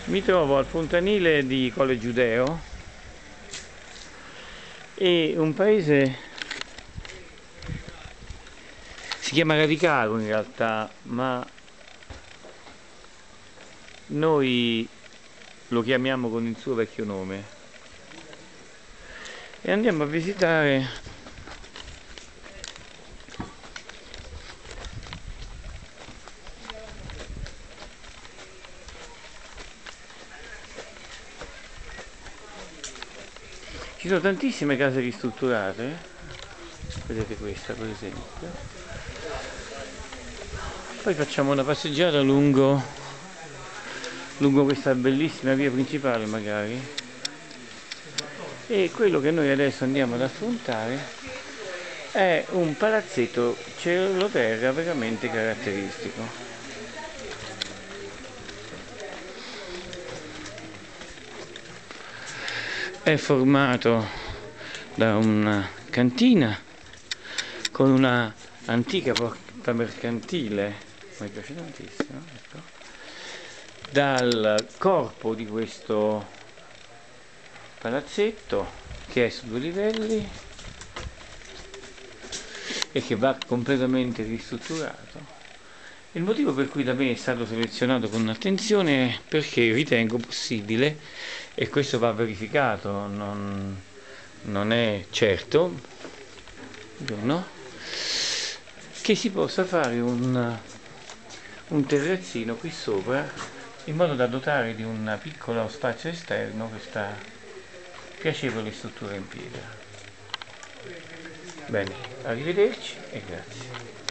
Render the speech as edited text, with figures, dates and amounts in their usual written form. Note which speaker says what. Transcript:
Speaker 1: Mi trovo al fontanile di Colle Giudeo, e un paese si chiama Radicaro in realtà, ma noi lo chiamiamo con il suo vecchio nome, e andiamo a visitare ci sono tantissime case ristrutturate, vedete questa per esempio. Poi facciamo una passeggiata lungo questa bellissima via principale magari, e quello che noi adesso andiamo ad affrontare è un palazzetto cielo-terra veramente caratteristico. È formato da una cantina con una antica porta mercantile, mi piace tantissimo, ecco. Dal corpo di questo palazzetto, che è su 2 livelli e che va completamente ristrutturato. Il motivo per cui da me è stato selezionato con attenzione è perché ritengo possibile, e questo va verificato, non è certo, no, che si possa fare un terrazzino qui sopra, in modo da dotare di un piccolo spazio esterno questa piacevole struttura in pietra. Bene, arrivederci e grazie.